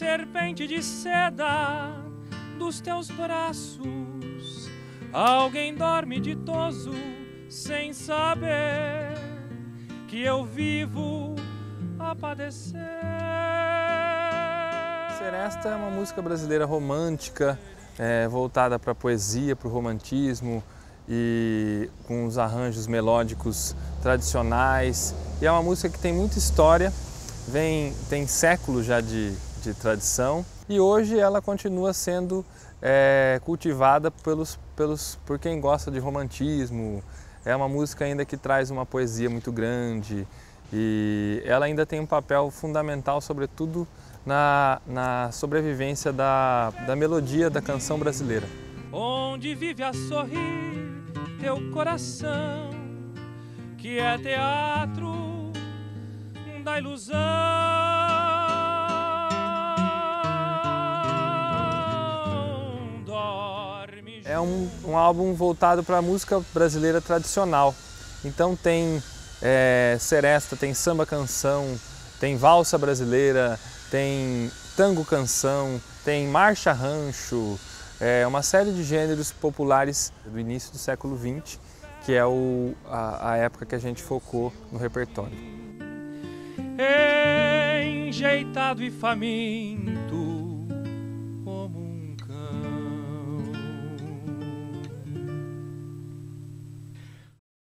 serpente de seda dos teus braços, alguém dorme ditoso sem saber que eu vivo a padecer. Seresta é uma música brasileira romântica, voltada para a poesia, para o romantismo e com os arranjos melódicos tradicionais. E é uma música que tem muita história, tem séculos já de tradição e hoje ela continua sendo cultivada por quem gosta de romantismo. É uma música ainda que traz uma poesia muito grande e ela ainda tem um papel fundamental, sobretudo na sobrevivência da melodia da canção brasileira. Onde vive a sorrir teu coração, que é teatro da ilusão. Dorme. É um álbum voltado para a música brasileira tradicional. Então tem seresta, tem samba canção, tem valsa brasileira, tem tango canção, tem marcha rancho, uma série de gêneros populares do início do século XX, que é a época que a gente focou no repertório. Enjeitado e faminto,